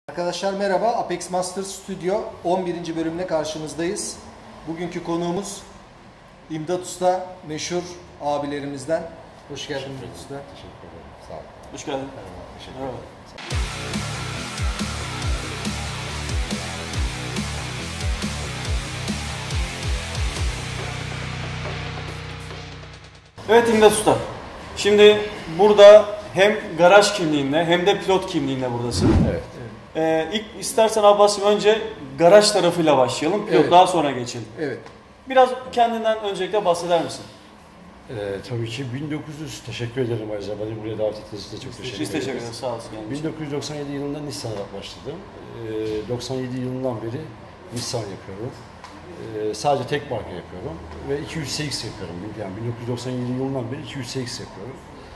Arkadaşlar merhaba, Apex Masters Studio 11. bölümle karşınızdayız. Bugünkü konuğumuz İmdat Usta, meşhur abilerimizden. Hoş geldin İmdat Usta. Teşekkür ederim. Sağ olun. Hoş geldin. Teşekkür ederim. Evet İmdat Usta. Şimdi burada hem garaj kimliğinle hem de pilot kimliğinle buradasın. Evet. İlk istersen Abbas'ım önce garaj tarafıyla başlayalım. Pilot Evet. daha sonra geçelim. Evet. Biraz kendinden öncelikle bahseder misin? Tabii ki 1900, teşekkür ederim ayrıca beni buraya davet ettiğiniz için çok teşekkür ederim. Biz teşekkür ederiz. Sağ olasın. 1997 yılında Nissan'a başladım. 97 yılından beri Nissan yapıyorum. Sadece tek marka yapıyorum ve 200 yapıyorum. Yani 1997 yılından beri 200 yapıyorum.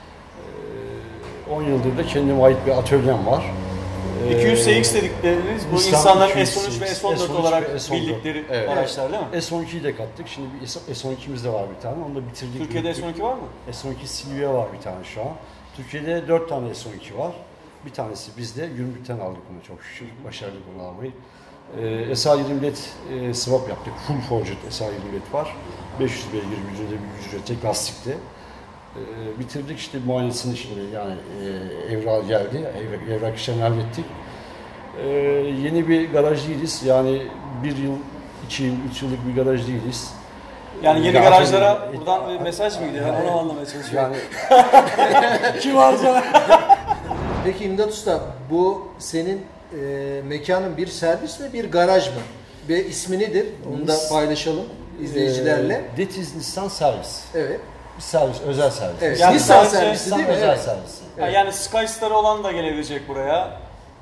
10 yıldır da kendime ait bir atölyem var. 200 CX dedikleriniz bu Nissan insanların 200 S13 ve CX, S14 S13 olarak ve S14. bildikleri Evet. araçlar değil mi? S12'yi de kattık. Şimdi bir S12'miz de var bir tane. Onu da bitirdik. Türkiye'de S12 var mı? S12 Silvia var bir tane şu an. Türkiye'de 4 tane S12 var. Bir tanesi bizde. Gümrükten aldık onu çok şükür. Başardık onu almayı. SA20 LED swap yaptık. Full forged SA20 LED var. 500 beygir gücünde bir gücü tek lastikte. Bitirdik işte muayenesini şimdi yani evrak geldi. Evrak işlerini hallettik. Yeni bir garaj değiliz. Yani 1 yıl, 2 yıl, 3 yıllık bir garaj değiliz. Yani yeni garajlara buradan bir mesaj mı gidiyor? Ben onu anlamaya çalışıyorum. Yani Kim alacak? Peki İmdat Usta, bu senin mekanın bir servis mi, bir garaj mı? Ve ismi nedir? Onu da paylaşalım izleyicilerle. That is Nissan servis. Evet. Bir servis, özel servis. Evet. Yani Nissan sadece servisi Nissan değil mi? özel Evet. servisi. Evet. Yani Skystar olan da gelebilecek buraya.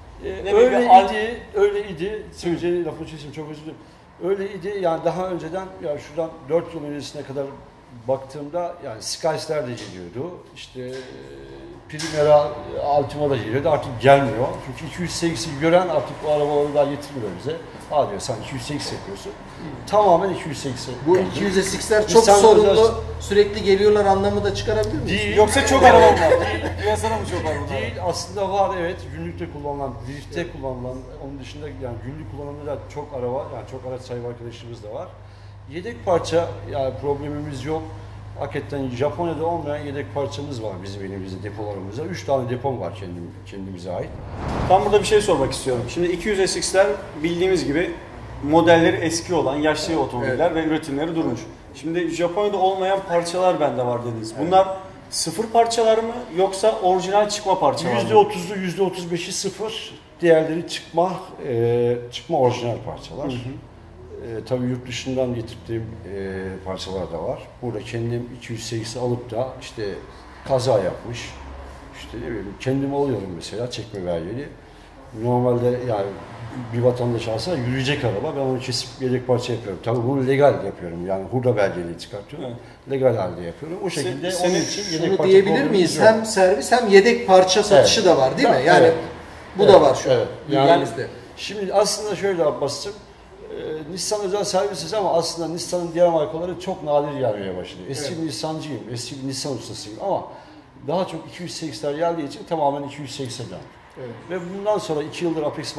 Öyleydi. Söyleyeceği lafın için çok özür dilerim. Öyleydi yani daha önceden yani şuradan 4 yıl öncesine kadar baktığımda yani Skystar da geliyordu. İşte Primera, Altima da geliyordu. Artık gelmiyor. Çünkü 208'i gören artık bu arabaları daha getirmiyor bize. Aa diyor sen 208 yapıyorsun. Tamamen 208. Bu 200'ler çok Nissan sorunlu, özel- sürekli geliyorlar anlamı da çıkarabilir miyiz? Değil. Yoksa çok arabam var. Piyasada mı çok arabam var? Değil, aslında var evet. Günlükte kullanılan, driftte kullanılan, onun dışında yani günlük kullanımda çok araba, yani çok araç sahibi arkadaşımız da var. Yedek parça yani problemimiz yok. Hakikaten Japonya'da olmayan yedek parçamız var bizim elimizde, depolarımızda. 3 tane depom var kendimize ait. Ben burada bir şey sormak istiyorum. Şimdi 200 SX'ler bildiğimiz gibi modelleri eski olan yaşlı otomobiller ve üretimleri durmuş. Şimdi Japonya'da olmayan parçalar bende var dediniz. Bunlar sıfır parçalar mı yoksa orijinal çıkma parçalar mı? %30'u, %35'i sıfır. Diğerleri çıkma orijinal parçalar. Tabii yurt dışından getirdiğim parçalar da var. Burada kendim 208'i alıp da işte kaza yapmış. İşte ne bileyim kendim alıyorum mesela çekme belgeli. Normalde yani bir vatandaş alsa yürüyecek araba ben onu kesip yedek parça yapıyorum. Tabii bunu legal yapıyorum yani hurda belgeliği çıkartıyorum. Evet. Legal halde yapıyorum. O şekilde onun için yedek Şunu parça diyebilir problemimiz miyiz? yok. Hem servis hem yedek parça satışı da var değil mi? Yani Evet. bu da var şu an Evet. Yani bilgimizde. şimdi aslında şöyle Abbas'cığım, Nissan özel servisiz ama aslında Nissan'ın diğer markaları çok nadir gelmeye başladı. Eski bir Nissancıyım, eski bir Nissan ustasıyım ama daha çok 208'ler geldiği için tamamen 280'den. Evet. Ve bundan sonra 2 yıldır Apex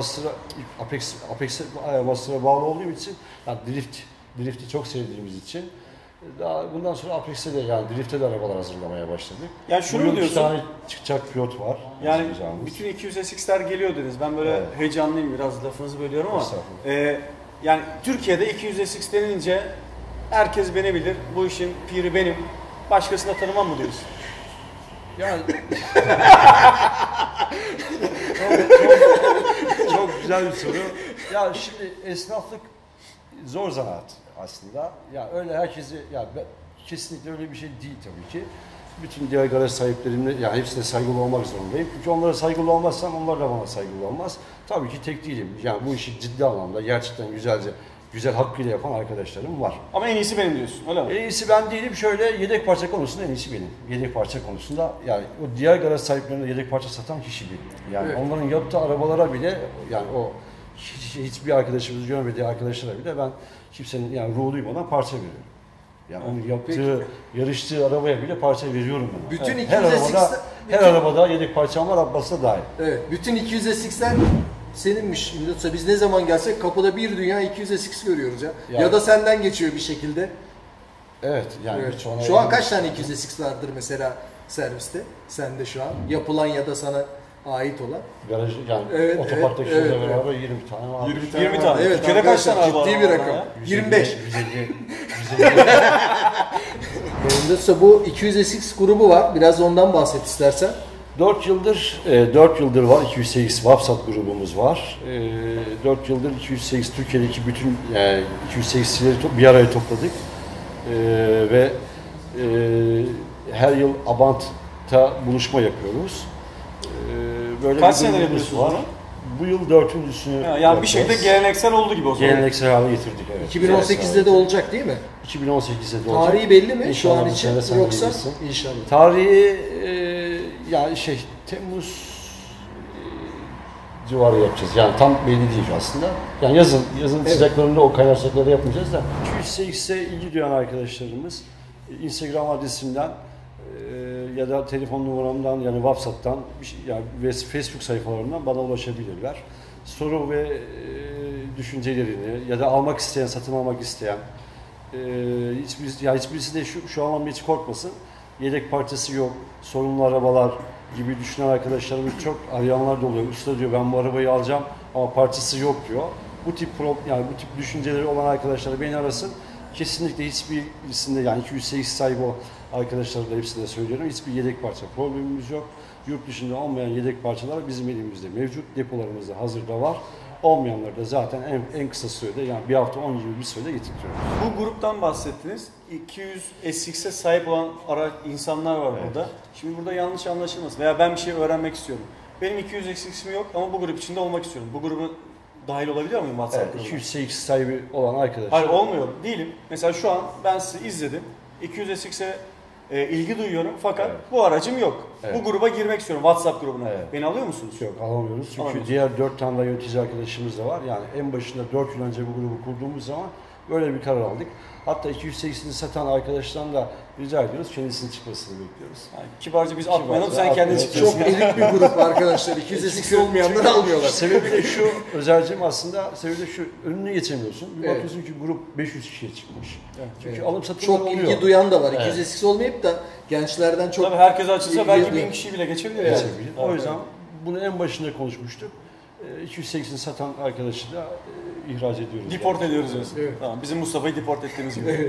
Master'a bağlı olduğum için, yani drift'i çok sevdiğimiz için daha bundan sonra Apex'te de yani drift'te de arabalar hazırlamaya başladık. Yani şunu Bu mu yıl diyorsun? 2 tane çıkacak pilot var. Yani hazırlayacağımız. bütün 200 SX'ler geliyor dediniz. Ben böyle Evet. heyecanlıyım biraz lafınızı bölüyorum ama Estağfurullah. yani Türkiye'de 200 SX denince herkes beni bilir. Bu işin piri benim. Başkasını da tanımam mı diyorsun? Yani çok güzel bir soru. Ya şimdi esnaflık zor zanaat aslında. Ya öyle herkesi kesinlikle öyle bir şey değil tabii ki. Bütün diğer garaj sahiplerine yani hepsine saygılı olmak zorundayım. Çünkü onlara saygılı olmazsam onlar da bana saygılı olmaz. Tabii ki tek değilim. Yani bu işi ciddi anlamda gerçekten güzel hakkıyla yapan arkadaşlarım var. Ama en iyisi benim diyorsun öyle mi? En iyisi ben değilim. Şöyle yedek parça konusunda en iyisi benim. Yedek parça konusunda yani o diğer garaj sahiplerine yedek parça satan kişi benim. Yani Evet. onların yaptığı arabalara bile yani o hiçbir arkadaşımız görmediği arkadaşlara bile ben kimsenin yani ruhu duymadan parça veriyorum. Yani onun yaptığı, yarıştığı arabaya bile parça veriyorum ben. Bütün Her 200 arabada yedek parçam var, Abbas'ta dahil. Evet, bütün 200 SX'ler seninmiş. İmdat biz ne zaman gelsek kapıda bir dünya 200 SX görüyoruz ya. Yani- Ya da senden geçiyor bir şekilde. Evet yani Evet. birçoğuna Şu an eminim. kaç tane 200 SX vardır mesela serviste? Sende şu an yapılan ya da sana ait olan. Garaj yani Evet, otoparktaki evet, şeyle evet, beraber 20 tane var. 20 tane. Evet, Türkiye'de kaç tane arkadaşlar, var? ciddi bir rakam. 25. 150. İmdat bu 200 SX grubu var. Biraz ondan bahset istersen. 4 yıldır var 208 WhatsApp grubumuz var. 4 yıldır 208 Türkiye'deki bütün 208'leri bir araya topladık. Ve her yıl Abant'ta buluşma yapıyoruz. Böyle Kaç bir senedir grubumuz yapıyorsunuz var. bunu? Bu yıl 4.'sünü Yani bir yapacağız. şekilde geleneksel oldu gibi o zaman. Geleneksel hale getirdik. Evet. 2018'de de olacak değil mi? 2018'de de olacak. Tarihi belli mi şu İnşallah an bu için sene sen yoksa? bilirsin. İnşallah. Tarihi yani Temmuz civarı yapacağız. Yani tam belli değil aslında. Yani yazın Evet. sıcaklarında o kaynar sıcaklarda yapmayacağız da. 208'e ilgi duyan arkadaşlarımız Instagram adresimden ya da telefon numaramdan yani WhatsApp'tan yani ve Facebook sayfalarından bana ulaşabilirler. Soru ve düşüncelerini ya da almak isteyen, satın almak isteyen hiçbirisi de şu anlamda hiç korkmasın. Yedek parçası yok, sorunlu arabalar gibi düşünen arkadaşlarımız çok arayanlar da oluyor. Usta diyor ben bu arabayı alacağım ama parçası yok diyor. Bu tip düşünceleri olan arkadaşlar beni arasın. Kesinlikle hiçbirisinde yani 208 sahibi olan arkadaşlara da hepsine söylüyorum. Hiçbir yedek parça problemimiz yok. Yurt dışında olmayan yedek parçalar bizim elimizde mevcut. Depolarımızda hazırda var. Olmayanları da zaten en kısa sürede yani bir hafta 10 gibi bir sürede getiriyoruz. Bu gruptan bahsettiniz. 200 SX'e sahip olan insanlar var burada. Şimdi burada yanlış anlaşılmasın veya ben bir şey öğrenmek istiyorum. Benim 200 SX'im yok ama bu grup içinde olmak istiyorum. Bu gruba dahil olabiliyor muyum WhatsApp grubuna? 208 sahibi olan arkadaşlar. Hayır olmuyor. Değilim. Mesela şu an ben sizi izledim. 200 SX'e ilgi duyuyorum fakat bu aracım yok. Evet. Bu gruba girmek istiyorum WhatsApp grubuna. Evet. Beni alıyor musunuz? Yok alamıyoruz. Çünkü Alamıyoruz. diğer 4 tane de yönetici arkadaşımız da var. Yani en başında 4 yıl önce bu grubu kurduğumuz zaman böyle bir karar aldık. Hatta 208'ini satan arkadaştan da rica ediyoruz. Kendisinin çıkmasını bekliyoruz. Yani kibarca biz atmayalım Kibarca sen kendin atmayalım. çıkıyorsun. Çok elit bir grup arkadaşlar. 200 SX olmayanlar almıyorlar. Sebebi de şu, Özer'cim aslında sebebi de şu, önünü geçemiyorsun. Bir Evet. bakıyorsun ki grup 500 kişiye çıkmış. Çünkü Evet. alım satımlar Çok oluyor. ilgi duyan da var. Evet. 200 SX olmayıp da gençlerden çok Tabii herkes açılsa ilgi belki duyan. 1000 kişi bile geçebilir yani. Geçebilir. O yüzden bunu en başında konuşmuştuk. 208'ini satan arkadaşı da ihraç ediyoruz. Deport ediyoruz diyorsun. Evet. Tamam, bizim Mustafa'yı deport ettiğimiz gibi.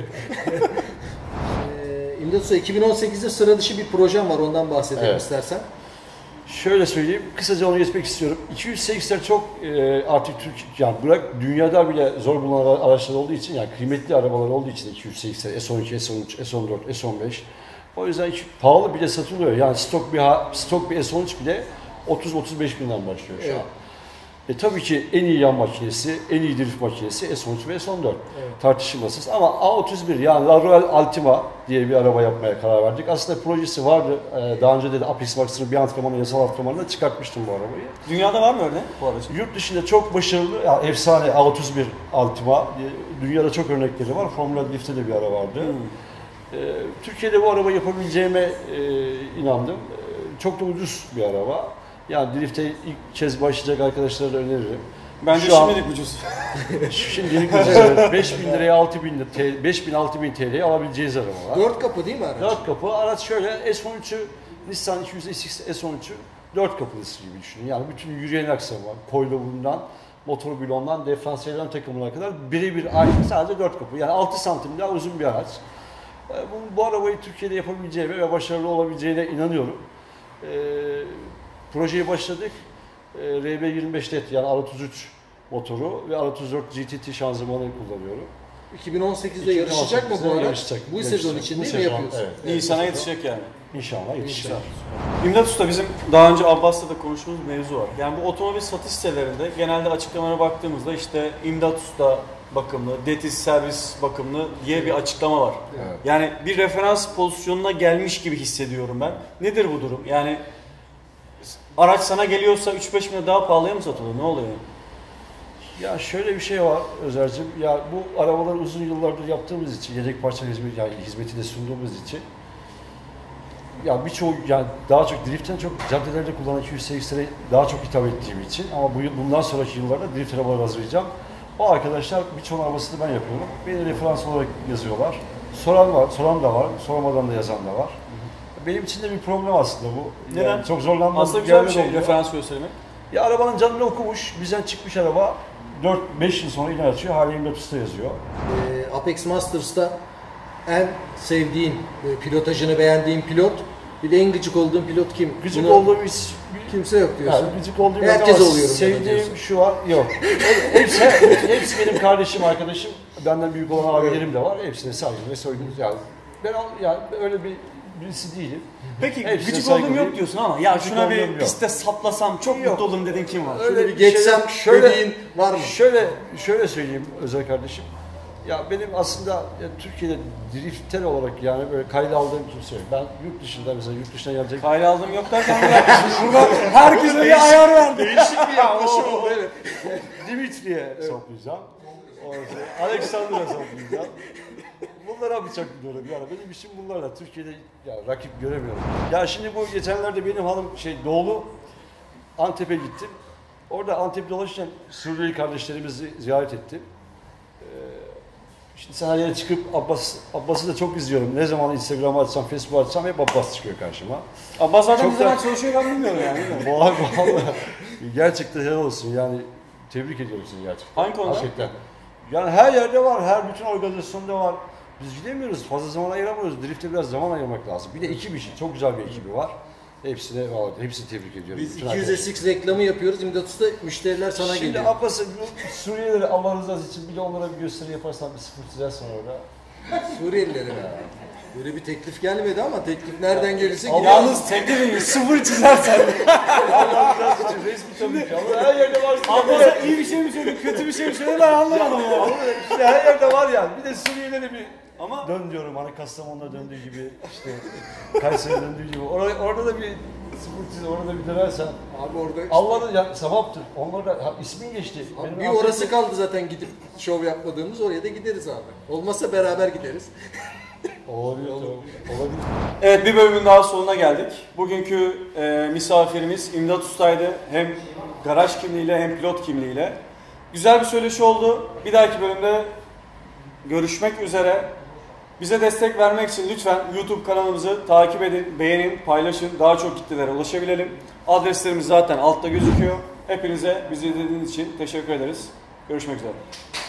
İmdat Usta 2018'de sıra dışı bir projem var. Ondan bahsedelim Evet. istersen. Şöyle söyleyeyim, kısaca onu geçmek istiyorum. 208'ler çok artık yani bırak dünyada bile zor bulunan araçlar olduğu için, yani kıymetli arabalar olduğu için 208'ler, S12, S13, S14, S15. O yüzden pahalı bile satılıyor. Yani stok bir S13 bile 30-35 binden başlıyor şu Evet. an. Tabii ki en iyi yan makinesi, en iyi drift makinesi S13 ve S14 tartışılmasız. Ama A31 yani La Royale Altima diye bir araba yapmaya karar verdik. Aslında projesi vardı. Daha önce de Apex Max'ın bir antrenmanı, yasal antrenmanında çıkartmıştım bu arabayı. Dünyada var mı örneği bu aracın? Yurt dışında çok başarılı, yani efsane A31 Altima. Dünyada çok örnekleri var. Formula Drift'te de bir ara vardı. Türkiye'de bu araba yapabileceğime inandım. Çok da ucuz bir araba. Yani drift'e ilk kez başlayacak arkadaşlara da öneririm. Bence Şu an- şimdilik ucuz. Şimdilik ucuz. 5.000 liraya 6.000 TL'ye alabileceğiz arabalar. 4 kapı değil mi araç? 4 kapı. Araç şöyle S13'ü, Nissan 200 SX S13'ü 4 kapılısı gibi düşünün. Yani bütün yürüyen aksamı, koylovundan, motor bloğundan, diferansiyelden takımına kadar birebir aynı. Sadece 4 kapı. Yani 6 santim daha uzun bir araç. Bu arabayı Türkiye'de yapabileceğime ve başarılı olabileceğine inanıyorum. Projeye başladık. RB25 LED yani R33 motoru ve R34 GTT şanzımanı kullanıyorum. 2018'de yarışacak mı bu araç? Yarışacak. Bu sezon için Bu değil mi sezon, yapıyorsun? evet. Nisan'a yetişecek yani. İnşallah yetişir. İmdat Usta bizim daha önce Abbas'ta da konuştuğumuz mevzu var. Yani bu otomobil satış sitelerinde genelde açıklamalara baktığımızda işte İmdat Usta bakımlı, Detiz servis bakımlı diye bir açıklama var. Evet. Yani bir referans pozisyonuna gelmiş gibi hissediyorum ben. Nedir bu durum? Yani araç sana geliyorsa 3-5 bin daha pahalıya mı satılıyor? Ne oluyor? Ya şöyle bir şey var Özer'cim. Ya bu arabaları uzun yıllardır yaptığımız için, yedek parça hizmeti de sunduğumuz için ya birçoğu yani daha çok driftten çok caddelerde kullanan 208'lere daha çok hitap ettiğim için ama bundan sonraki yıllarda drift arabaları hazırlayacağım. O arkadaşlar birçoğun arabasını ben yapıyorum. Beni referans olarak yazıyorlar. Soran da var, sormadan da yazan da var. Benim için de bir problem aslında bu. Neden? Yani çok zorlanmam. Aslında güzel bir şey referans göstermek. Ya arabanın canını okumuş, bizden çıkmış araba 4-5 yıl sonra ilan açıyor, hala İmdat Usta yazıyor. Apex Masters'ta en sevdiğin, pilotajını beğendiğin pilot, bir de en gıcık olduğun pilot kim? Gıcık olduğum hiç kimse yok diyorsun. yani gıcık olduğum herkes oluyorum. Sevdiğim şu an yok. hepsi benim kardeşim, arkadaşım. Benden büyük olan abilerim de var. Hepsine saygı ve saygım. Ben yani öyle birisi değilim. Peki Hepsine gıcık saygı olduğum yok duyuyorum. diyorsun ama ya Gıcık şuna bir olduğum yok. piste saplasam çok Yok. mutlu olurum dediğin kim var? Şöyle bir geçsem dediğin var mı? Şöyle söyleyeyim özel kardeşim. Ya benim aslında ya Türkiye'de drifter olarak yani böyle kayda aldığım kimse yok. Ben yurt dışında mesela yurt dışına gelecek. Kayla aldım yok derken burada herkese bir ayar verdi. Değişik bir yaklaşım oldu, evet. Dimitri'ye saplayacağım. Alexander'a saplayacağım. Bunlara bıçak biliyorum yani benim işim bunlarla. Türkiye'de ya rakip göremiyorum. Ya şimdi bu geçenlerde benim hanım Doğulu Antep'e gittim. Orada Antep'te dolaşırken Suriyeli kardeşlerimizi ziyaret ettim. Şimdi sen her yere çıkıp Abbas'ı da çok izliyorum. Ne zaman Instagram'ı açsam, Facebook'u açsam hep Abbas çıkıyor karşıma. Abbas zaten Çok ne zaman da- çalışıyor ben bilmiyorum yani. Vallahi gerçekten helal olsun yani tebrik ediyorum seni gerçekten. Hangi konuda? Gerçekten. Yani her yerde var, her bütün organizasyonda var. Biz gidemiyoruz, fazla zaman ayıramıyoruz. Drift'e biraz zaman ayırmak lazım. Bir de ekip işi, çok güzel bir ekibi var. Hepsini tebrik ediyorum. Biz Bütün 200SX reklamı yapıyoruz. İmdat Usta müşteriler sana Şimdi geliyor. Abbas'ı Suriyelileri Allah rızası için bir de onlara bir gösteri yaparsan bir sıfır çizersen orada. Suriyelilere böyle bir teklif gelmedi ama teklif nereden gelirse Allah- gidiyor. Yalnız teklifin sıfır çizersen. Allah rızası için resmi tabii ki ama her yerde var. Abbas'a iyi bir şey mi söyledi, kötü bir şey mi söyledi ben anlamadım ya. Ama işte her yerde var yani. Bir de Suriyelileri bir Ama dön diyorum hani Kastamonu'da döndüğü gibi işte Kayseri'de döndüğü gibi. Orada da bir sıfır çiz, orada da bir dönersen. Abi orada Allah'ın ya sevaptır. Onlar da ismin geçti. Abi Benim bir orası kaldı zaten gidip şov yapmadığımız, oraya da gideriz abi. Olmazsa beraber gideriz. Olabilir. evet bir bölümün daha sonuna geldik. Bugünkü misafirimiz İmdat Usta'ydı. Hem garaj kimliğiyle hem pilot kimliğiyle. Güzel bir söyleşi oldu. Bir dahaki bölümde görüşmek üzere. Bize destek vermek için lütfen YouTube kanalımızı takip edin, beğenin, paylaşın. Daha çok kitlelere ulaşabilelim. Adreslerimiz zaten altta gözüküyor. Hepinize bizi izlediğiniz için teşekkür ederiz. Görüşmek üzere.